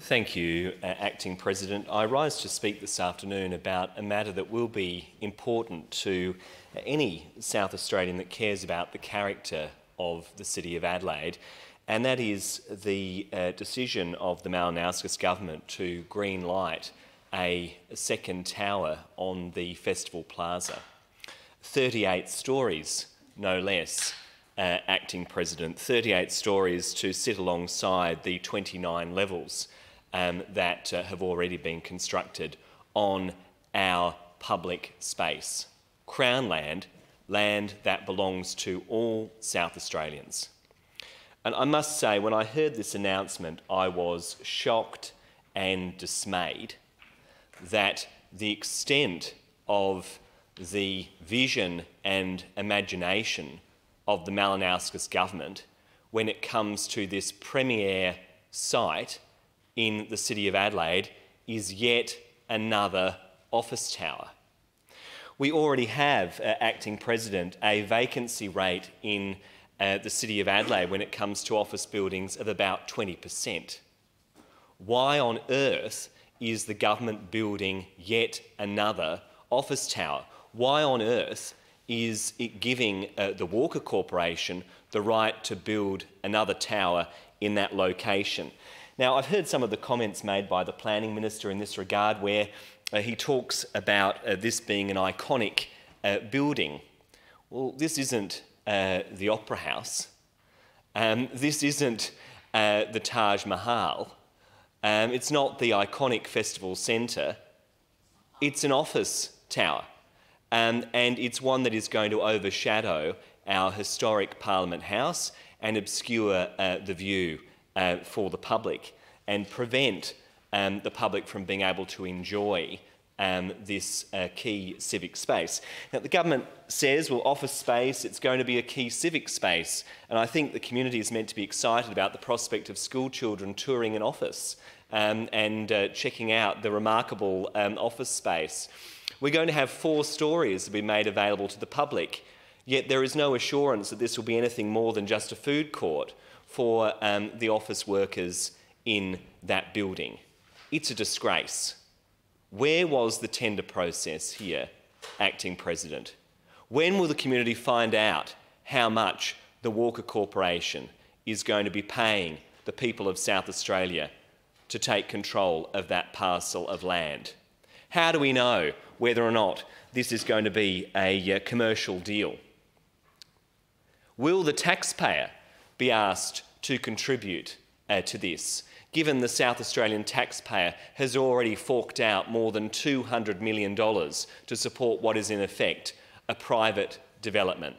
Thank you, Acting President. I rise to speak this afternoon about a matter that will be important to any South Australian that cares about the character of the City of Adelaide, and that is the decision of the Malinowskis government to green light a second tower on the Festival Plaza. 38 stories, no less, Acting President, 38 stories to sit alongside the 29 levels that have already been constructed on our public space. Crown land, land that belongs to all South Australians. And I must say, when I heard this announcement, I was shocked and dismayed that the extent of the vision and imagination of the Malinowskis government when it comes to this premier site in the City of Adelaide is yet another office tower. We already have, Acting President, a vacancy rate in the City of Adelaide when it comes to office buildings of about 20%. Why on earth is the government building yet another office tower? Why on earth is it giving the Walker Corporation the right to build another tower in that location? Now, I've heard some of the comments made by the Planning Minister in this regard where he talks about this being an iconic building. Well, this isn't the Opera House. This isn't the Taj Mahal. It's not the iconic Festival Centre. It's an office tower. And it's one that is going to overshadow our historic Parliament House and obscure the view for the public and prevent the public from being able to enjoy this key civic space. Now, the government says, well, office space, it's going to be a key civic space, and I think the community is meant to be excited about the prospect of school children touring an office and checking out the remarkable office space. We're going to have 4 stories to be made available to the public, yet there is no assurance that this will be anything more than just a food court for the office workers in that building. It's a disgrace. Where was the tender process here, Acting President? When will the community find out how much the Walker Corporation is going to be paying the people of South Australia to take control of that parcel of land? How do we know whether or not this is going to be a commercial deal? Will the taxpayer be asked to contribute to this, given the South Australian taxpayer has already forked out more than $200 million to support what is in effect a private development?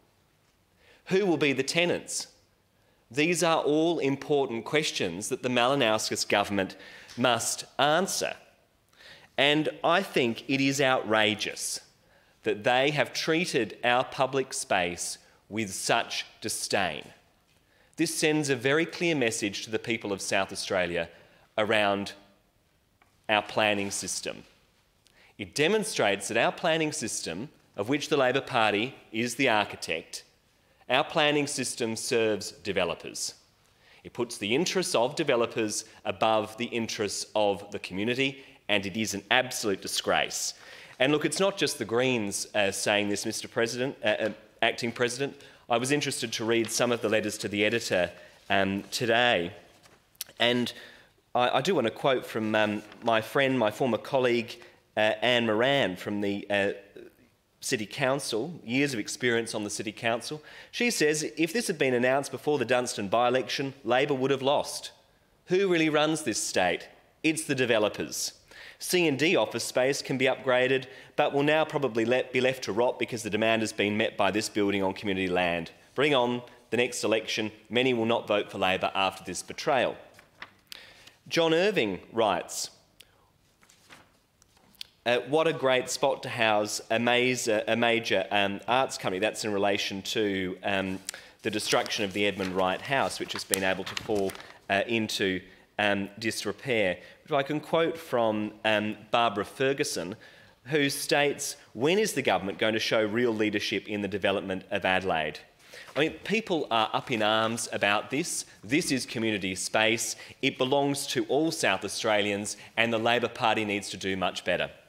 Who will be the tenants? These are all important questions that the Malinowskis government must answer. And I think it is outrageous that they have treated our public space with such disdain. This sends a very clear message to the people of South Australia around our planning system. It demonstrates that our planning system, of which the Labor Party is the architect, our planning system serves developers. It puts the interests of developers above the interests of the community, and it is an absolute disgrace. And look, it's not just the Greens saying this, Mr. President, Acting President. I was interested to read some of the letters to the editor today, and I do want to quote from my friend, my former colleague, Anne Moran from the City Council, years of experience on the City Council. She says, if this had been announced before the Dunstan by-election, Labor would have lost. Who really runs this state? It's the developers. C&D office space can be upgraded, but will now probably be left to rot because the demand has been met by this building on community land. Bring on the next election. Many will not vote for Labor after this betrayal. John Irving writes, what a great spot to house a major arts company. That's in relation to the destruction of the Edmund Wright House, which has been able to fall into disrepair. If I can quote from Barbara Ferguson, who states, when is the government going to show real leadership in the development of Adelaide? I mean, people are up in arms about this. This is community space. It belongs to all South Australians, and the Labor Party needs to do much better.